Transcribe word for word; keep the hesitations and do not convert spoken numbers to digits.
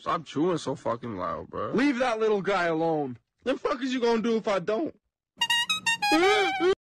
Stop chewing so fucking loud, bro. Leave that little guy alone. The fuck is you gonna do if I don't?